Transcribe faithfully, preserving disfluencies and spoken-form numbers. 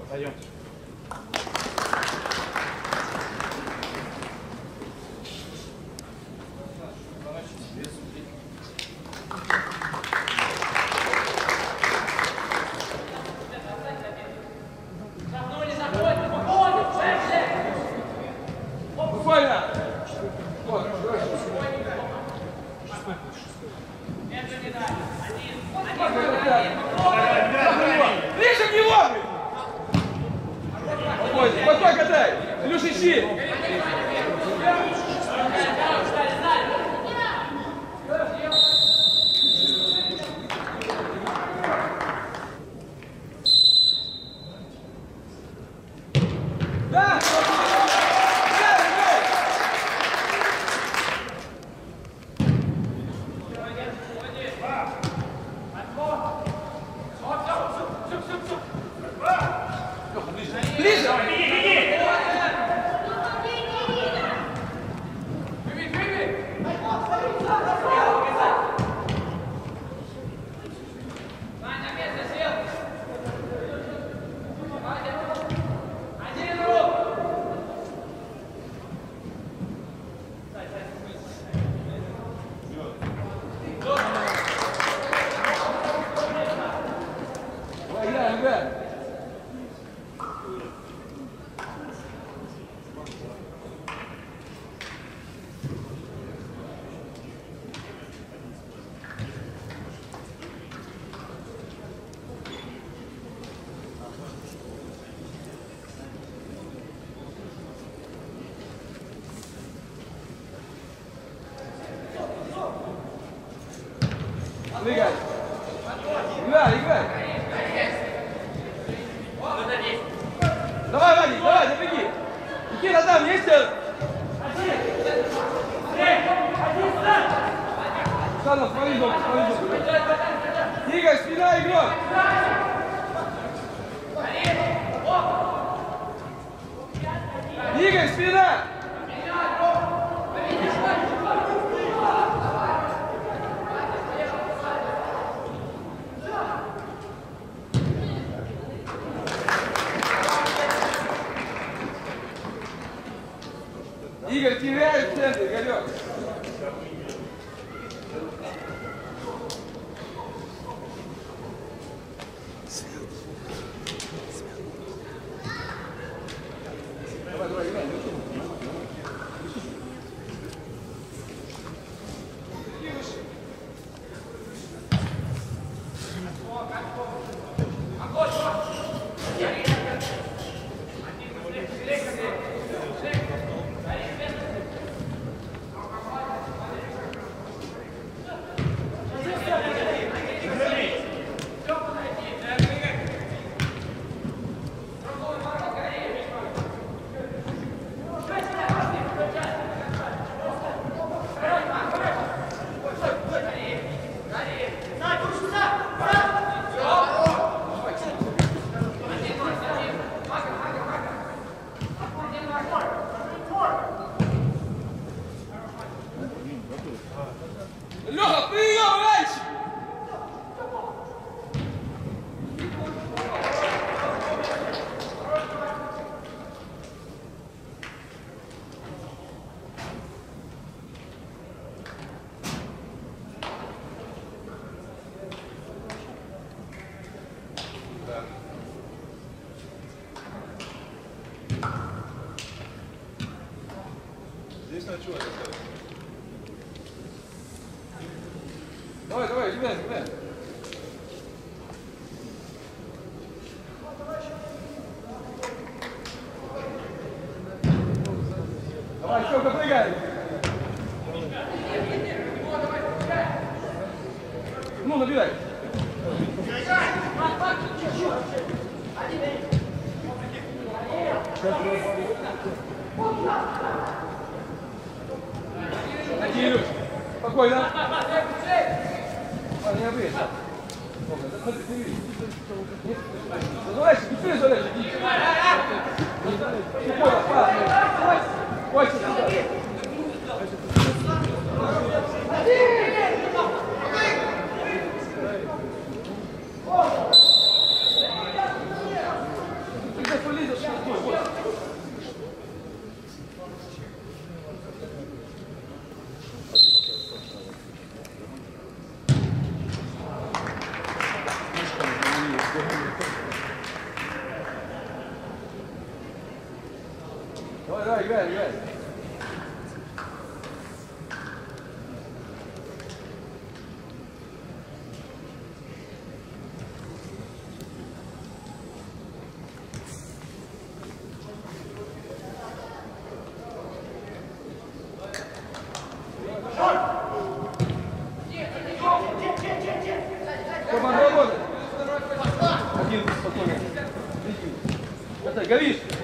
Пойдем. Играй! Играй, играй! Давай, Вадик, давай, забеги! Никита, там есть? Санов, смотри, дом, смотри, дом. Игорь, спина, игрок! Игорь, спина! Игорь теряет в центре, Игорек. Давай, давай, играй. Лёха, прием раньше! Здесь на чего? Давай, давай, ребят, ребят. Давай, Стёпка, прыгай. Ну, набирай. Кирюш, спокойно. Не обрежь. Заходи, ты видишь. Задавайся, быстрее задавайся. Спокойно, спокойно. Хватит сюда. играем, играем. Команда работает. Один спокойно. Готовь, Галиш.